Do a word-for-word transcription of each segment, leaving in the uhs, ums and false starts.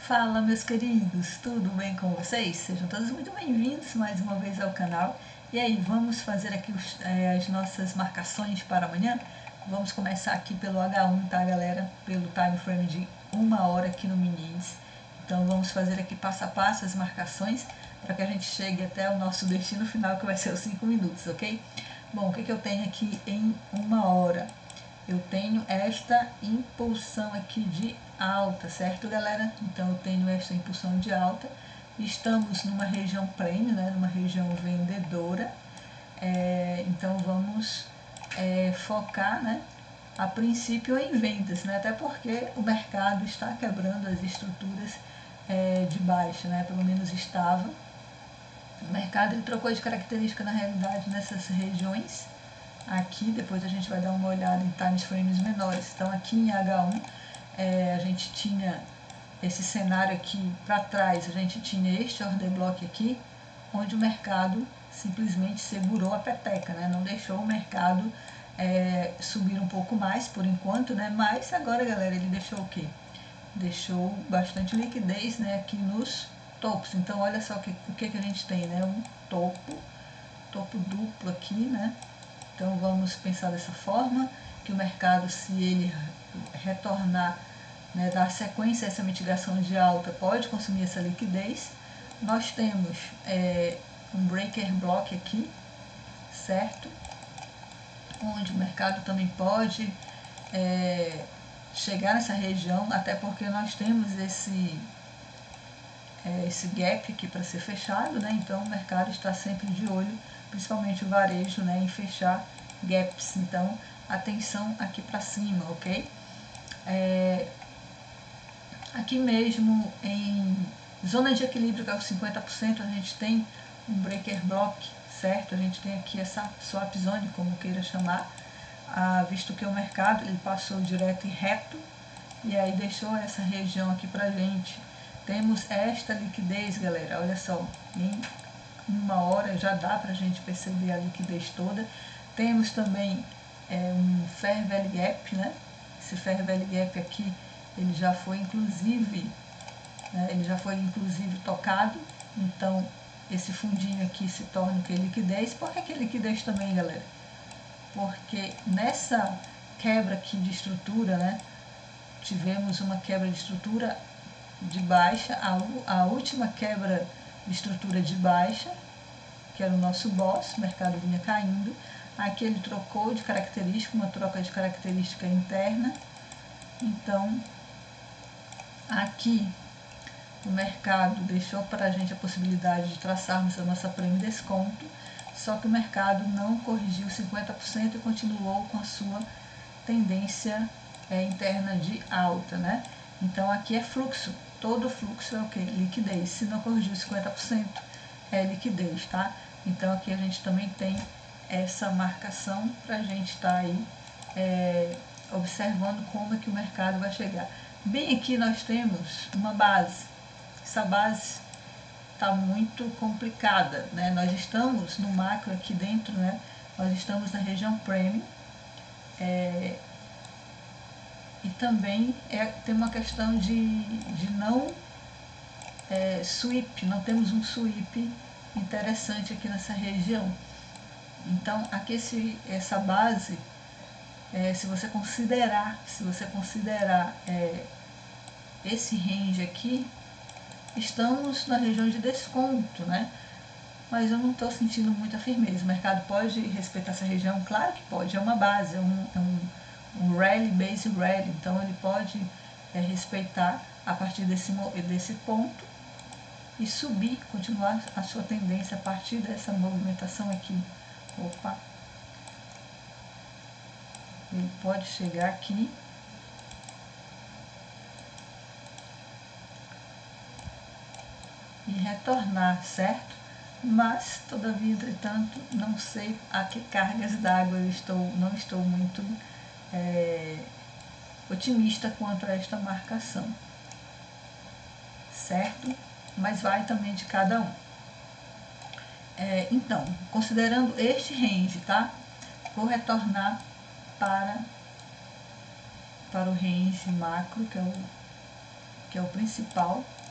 Fala, meus queridos, tudo bem com vocês? Sejam todos muito bem-vindos mais uma vez ao canal. E aí, vamos fazer aqui os, é, as nossas marcações para amanhã? Vamos começar aqui pelo H um, tá, galera? Pelo time frame de uma hora aqui no Minis. Então vamos fazer aqui passo a passo as marcações para que a gente chegue até o nosso destino final, que vai ser os cinco minutos, ok? Bom, o que, que eu tenho aqui em uma hora? Eu tenho esta impulsão aqui de alta, certo, galera? Então eu tenho esta impulsão de alta. Estamos numa região prêmio, né? Numa região vendedora. É, então vamos é, focar, né? A princípio em vendas, né? Até porque o mercado está quebrando as estruturas é, de baixa, né? Pelo menos estava. O mercado ele trocou de característica na realidade nessas regiões. Aqui, depois a gente vai dar uma olhada em time frames menores. Então aqui em H um é, a gente tinha esse cenário aqui para trás, a gente tinha este order block aqui, onde o mercado simplesmente segurou a peteca, né? Não deixou o mercado é, subir um pouco mais por enquanto, né? Mas agora, galera, ele deixou o quê? Deixou bastante liquidez, né, aqui nos topos. Então olha só o que, o que, que a gente tem, né? Um topo, topo duplo aqui, né? Então vamos pensar dessa forma, que o mercado, se ele retornar, né, dar sequência a essa mitigação de alta, pode consumir essa liquidez. Nós temos é, um breaker block aqui, certo? Onde o mercado também pode é, chegar nessa região, até porque nós temos esse, é, esse gap aqui para ser fechado, né? Então o mercado está sempre de olho, principalmente o varejo, né, em fechar gaps. Então atenção aqui para cima, ok? É, aqui mesmo em zona de equilíbrio, que é os cinquenta por cento, a gente tem um breaker block, certo? A gente tem aqui essa swap zone, como queira chamar, ah, visto que o mercado ele passou direto e reto e aí deixou essa região aqui pra gente. Temos esta liquidez, galera, olha só, em uma hora já dá pra gente perceber a liquidez toda. Temos também é, um Fair Value Gap, né? Esse Fair Value Gap aqui, ele já foi inclusive, né, ele já foi inclusive tocado, então esse fundinho aqui se torna o que? Liquidez. Por que, que liquidez também, galera? Porque nessa quebra aqui de estrutura, né, tivemos uma quebra de estrutura de baixa, a, a última quebra de estrutura de baixa, que era o nosso boss, o mercado vinha caindo, aqui ele trocou de característica, uma troca de característica interna, então aqui o mercado deixou para a gente a possibilidade de traçarmos a nossa prêmio desconto, só que o mercado não corrigiu cinquenta por cento e continuou com a sua tendência é, interna de alta, né? Então aqui é fluxo, todo fluxo é o que? Liquidez. Se não corrigiu cinquenta por cento é liquidez, tá? Então aqui a gente também tem essa marcação para a gente estar tá aí é, observando como é que o mercado vai chegar. Bem aqui nós temos uma base. Essa base está muito complicada, né? Nós estamos no macro aqui dentro, né? Nós estamos na região premium é, e também é, tem uma questão de, de não é, sweep, não temos um sweep interessante aqui nessa região. Então aqui esse, essa base, é, se você considerar, se você considerar é, esse range aqui, estamos na região de desconto, né? Mas eu não estou sentindo muita firmeza. O mercado pode respeitar essa região? Claro que pode, é uma base, é um, é um, um rally, base rally, então ele pode é, respeitar a partir desse, desse ponto e subir, continuar a sua tendência a partir dessa movimentação aqui. Opa! Ele pode chegar aqui e retornar, certo? Mas, todavia, entretanto, não sei a que cargas d'água eu estou, não estou muito é, otimista quanto a esta marcação, certo? Mas vai também de cada um. É, então, considerando este range, tá? Vou retornar para, para o range macro, que é o, que é o principal.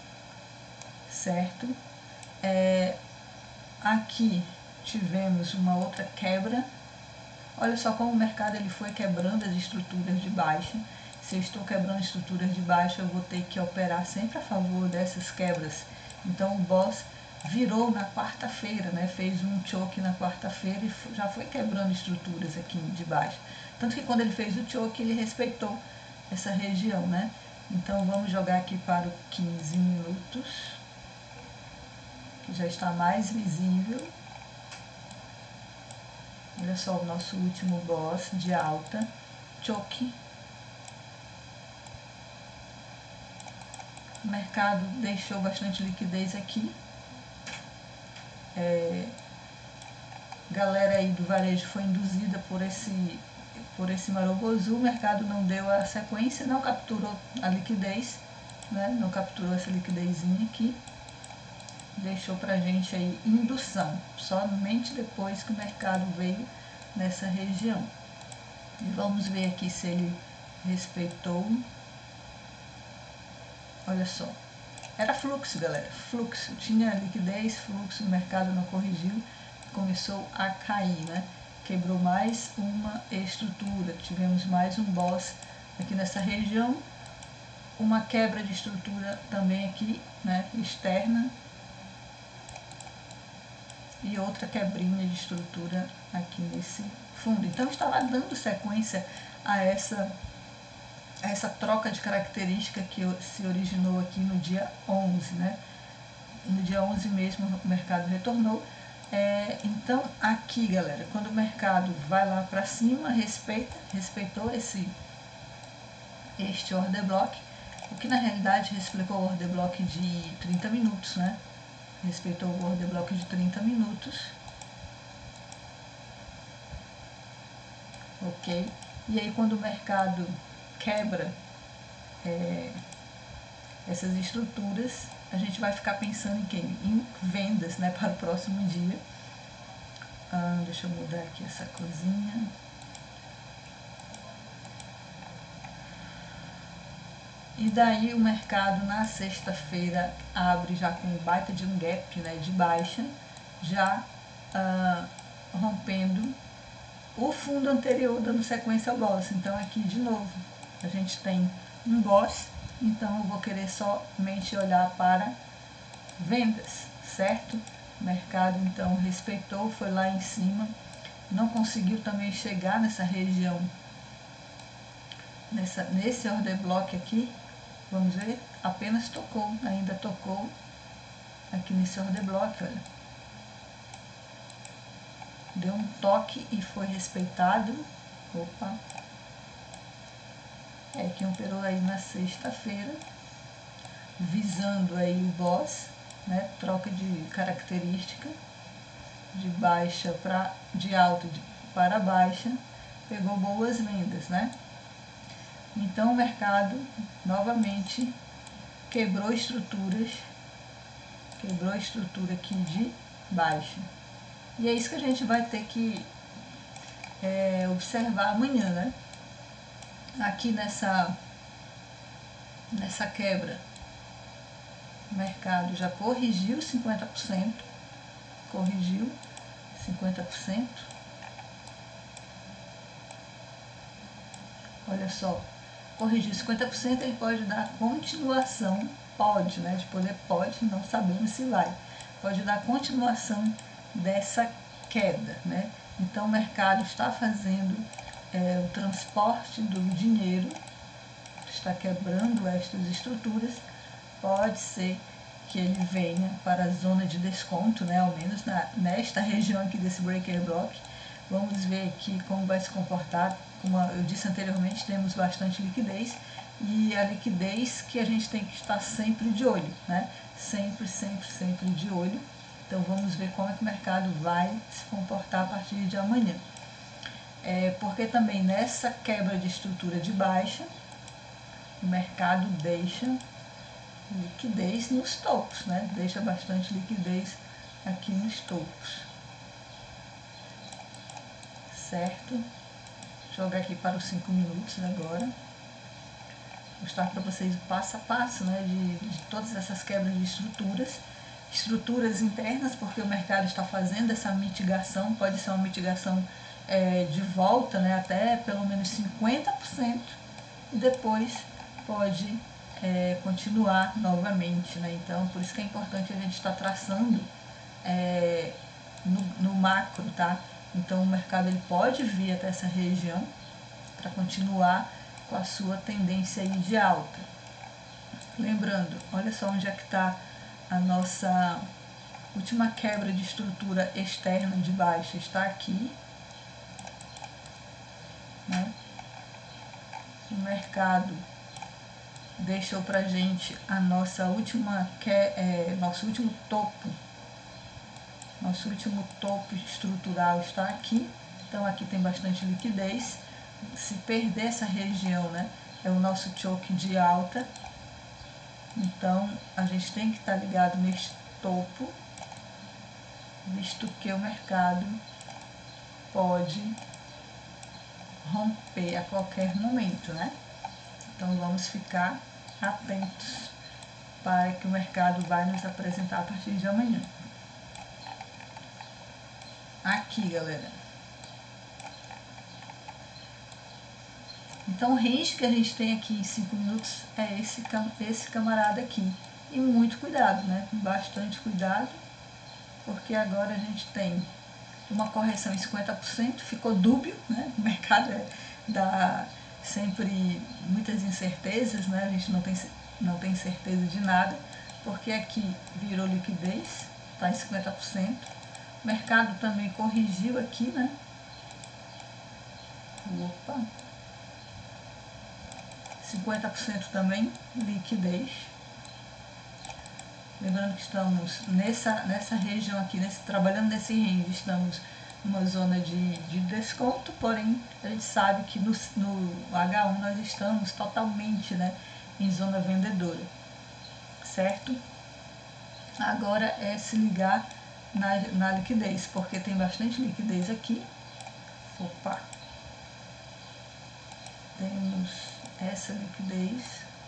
certo? É, aqui tivemos uma outra quebra. Olha só como o mercado ele foi quebrando as estruturas de baixa. Se eu estou quebrando estruturas de baixa, eu vou ter que operar sempre a favor dessas quebras. Então o boss virou na quarta-feira, né? Fez um choke na quarta-feira e já foi quebrando estruturas aqui de baixa. Tanto que quando ele fez o choke, ele respeitou essa região, né? Então vamos jogar aqui para o quinze minutos, que já está mais visível. Olha só o nosso último boss de alta, choke. O mercado deixou bastante liquidez aqui. É, galera aí do varejo foi induzida por esse, por esse marogozu. O mercado não deu a sequência, não capturou a liquidez, né? Não capturou essa liquidezinha aqui. Deixou pra gente aí indução, somente depois que o mercado veio nessa região. E vamos ver aqui se ele respeitou. Olha só, era fluxo, galera, fluxo, tinha liquidez, fluxo, o mercado não corrigiu, começou a cair, né? Quebrou mais uma estrutura, tivemos mais um boss aqui nessa região, uma quebra de estrutura também aqui, né, externa, e outra quebrinha de estrutura aqui nesse fundo. Então estava dando sequência a essa essa troca de característica que se originou aqui no dia onze, né? No dia onze mesmo o mercado retornou. É, então aqui, galera, quando o mercado vai lá para cima, respeita, respeitou esse este order block, o que na realidade respeitou o order block de trinta minutos, né? Respeitou o order block de trinta minutos. Ok? E aí quando o mercado quebra é, essas estruturas, a gente vai ficar pensando em quem? Em vendas, né, para o próximo dia. Ah, deixa eu mudar aqui essa coisinha. E daí o mercado na sexta-feira abre já com um baita de um gap, né, de baixa, já ah, rompendo o fundo anterior, dando sequência ao boss. Então aqui de novo a gente tem um boss, então eu vou querer somente olhar para vendas, certo? O mercado então respeitou, foi lá em cima, não conseguiu também chegar nessa região, nessa, nesse order block aqui, vamos ver, apenas tocou, ainda tocou aqui nesse order block, olha. Deu um toque e foi respeitado. Opa! É que operou aí na sexta-feira, visando aí o boss, né? Troca de característica de baixa para de alta de, para baixa, pegou boas vendas, né? Então o mercado novamente quebrou estruturas, quebrou a estrutura aqui de baixa. E é isso que a gente vai ter que é, observar amanhã, né? Aqui nessa, nessa quebra, o mercado já corrigiu cinquenta por cento, corrigiu cinquenta por cento. Olha só, corrigiu cinquenta por cento, ele pode dar continuação, pode, né? De poder pode, não sabemos se vai. Pode dar continuação dessa queda, né? Então o mercado está fazendo é, o transporte do dinheiro, está quebrando estas estruturas, pode ser que ele venha para a zona de desconto, né? Ao menos na, nesta região aqui desse breaker block. Vamos ver aqui como vai se comportar. Como eu disse anteriormente, temos bastante liquidez e a liquidez que a gente tem que estar sempre de olho, né? Sempre, sempre, sempre de olho. Então vamos ver como é que o mercado vai se comportar a partir de amanhã. É, porque também nessa quebra de estrutura de baixa, o mercado deixa liquidez nos topos, né? Deixa bastante liquidez aqui nos topos. Certo? Vou jogar aqui para os cinco minutos agora. Mostrar para vocês o passo a passo, né? De, de todas essas quebras de estruturas. estruturas internas, porque o mercado está fazendo essa mitigação, pode ser uma mitigação é, de volta, né, até pelo menos cinquenta por cento, e depois pode é, continuar novamente, né? Então, por isso que é importante a gente estar traçando é, no, no macro, tá? Então, o mercado ele pode vir até essa região para continuar com a sua tendência aí de alta. Lembrando, olha só onde é que está a nossa última quebra de estrutura externa de baixa, está aqui, né? O mercado deixou pra gente a nossa última, que é, nosso último topo, nosso último topo estrutural está aqui, então aqui tem bastante liquidez. Se perder essa região, né, é o nosso choke de alta, então a gente tem que estar ligado neste topo, visto que o mercado pode romper a qualquer momento, né? Então vamos ficar atentos para que o mercado vai nos apresentar a partir de amanhã. Aqui, galera. Então o range que a gente tem aqui em cinco minutos é esse, esse camarada aqui. E muito cuidado, né? Bastante cuidado, porque agora a gente tem uma correção em cinquenta por cento, ficou dúbio, né? O mercado é, dá sempre muitas incertezas, né? A gente não tem, não tem certeza de nada, porque aqui virou liquidez, está em cinquenta por cento. O mercado também corrigiu aqui, né? Opa! cinquenta por cento também liquidez. Lembrando que estamos nessa, nessa região aqui, nesse, trabalhando nesse range, estamos numa zona de, de desconto, porém a gente sabe que no, no H um nós estamos totalmente, né, em zona vendedora, certo? Agora é se ligar na, na liquidez, porque tem bastante liquidez aqui. Opa! Temos essa liquidez.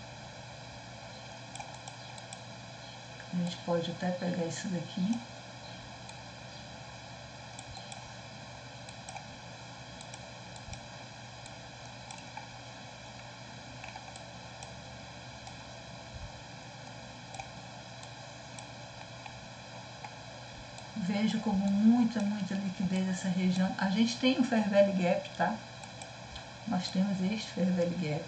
A gente pode até pegar isso daqui. Vejo como muita, muita liquidez essa região. A gente tem o Fair Value Gap, tá? Nós temos este Fair Value Gap.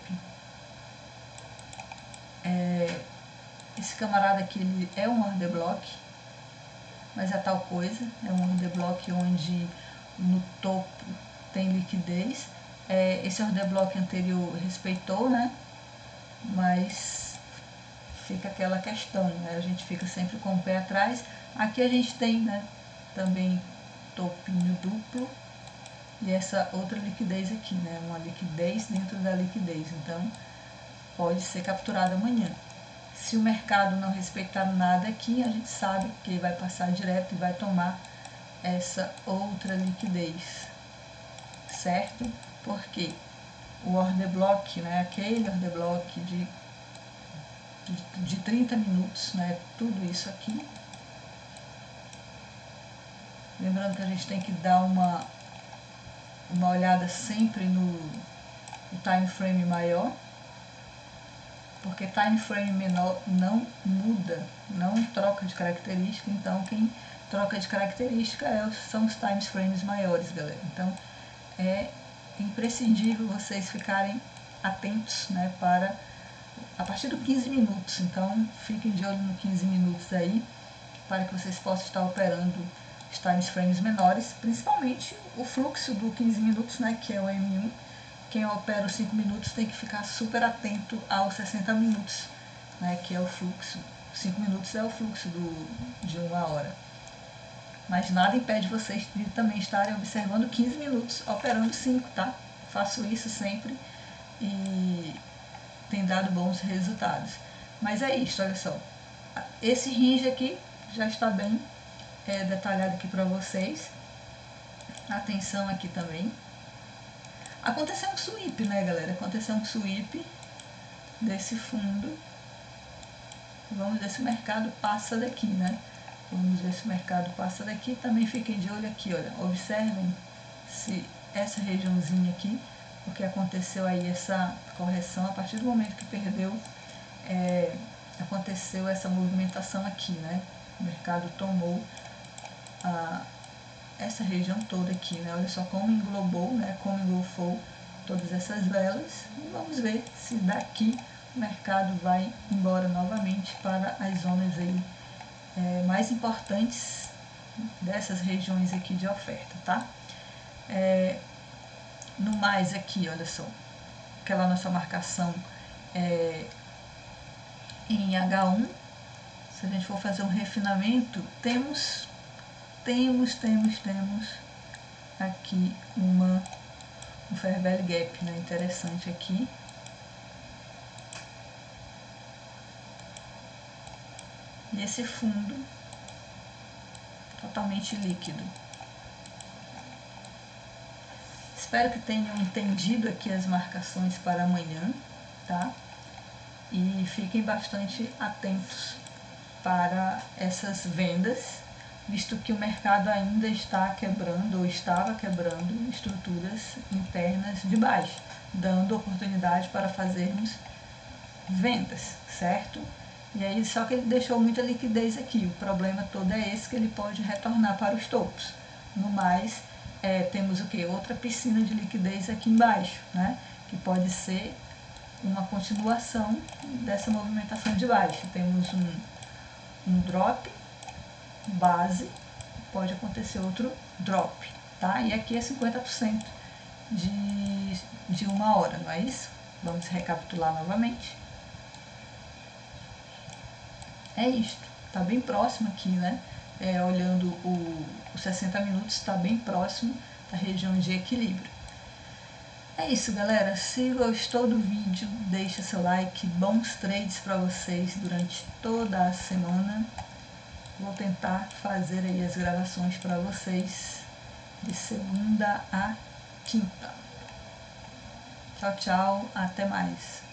É, esse camarada aqui, ele é um order block, mas é tal coisa, é um order block onde no topo tem liquidez. É, esse order block anterior respeitou, né? Mas fica aquela questão, né? A gente fica sempre com o pé atrás. Aqui a gente tem, né, também topinho duplo e essa outra liquidez aqui, né? Uma liquidez dentro da liquidez, então pode ser capturado amanhã. Se o mercado não respeitar nada aqui, a gente sabe que vai passar direto e vai tomar essa outra liquidez, certo? Porque o order block, né, aquele order block de, de, de trinta minutos, né, tudo isso aqui. Lembrando que a gente tem que dar uma, uma olhada sempre no, no time frame maior, porque time frame menor não muda, não troca de característica, então quem troca de característica é, são os time frames maiores, galera. Então é imprescindível vocês ficarem atentos, né, para a partir do quinze minutos, então fiquem de olho no quinze minutos aí, para que vocês possam estar operando os time frames menores, principalmente o fluxo do quinze minutos, né, que é o M um. Quem opera os cinco minutos tem que ficar super atento aos sessenta minutos, né, que é o fluxo. cinco minutos é o fluxo do, de uma hora. Mas nada impede vocês de também estarem observando quinze minutos, operando cinco, tá? Faço isso sempre e tem dado bons resultados. Mas é isso, olha só. Esse range aqui já está bem é, detalhado aqui para vocês. Atenção aqui também. Aconteceu um sweep, né, galera? Aconteceu um sweep desse fundo. Vamos ver se o mercado passa daqui, né? Vamos ver se o mercado passa daqui. Também fiquem de olho aqui, olha, observem se essa regiãozinha aqui, porque aconteceu aí essa correção a partir do momento que perdeu, é, aconteceu essa movimentação aqui, né? O mercado tomou a, essa região toda aqui, né? Olha só como englobou, né? Como engolfou todas essas velas. E vamos ver se daqui o mercado vai embora novamente para as zonas aí é, mais importantes dessas regiões aqui de oferta, tá? É, no mais aqui, olha só, aquela nossa marcação é, em H um, se a gente for fazer um refinamento, temos, temos, temos, temos aqui uma, um fair value gap, né, interessante aqui. E esse fundo totalmente líquido. Espero que tenham entendido aqui as marcações para amanhã, tá? E fiquem bastante atentos para essas vendas, visto que o mercado ainda está quebrando ou estava quebrando estruturas internas de baixo, dando oportunidade para fazermos vendas, certo? E aí só que ele deixou muita liquidez aqui, o problema todo é esse, que ele pode retornar para os topos. No mais, é, temos o que? Outra piscina de liquidez aqui embaixo, né? Que pode ser uma continuação dessa movimentação de baixo. Temos um, um drop, base, pode acontecer outro drop, tá? E aqui é cinquenta por cento de, de uma hora, não é isso? Vamos recapitular novamente. É isto, está bem próximo aqui, né? É, olhando o, os sessenta minutos, está bem próximo da região de equilíbrio. É isso, galera. Se gostou do vídeo, deixa seu like. Bons trades para vocês durante toda a semana. Vou tentar fazer aí as gravações para vocês de segunda a quinta. Tchau, tchau. Até mais.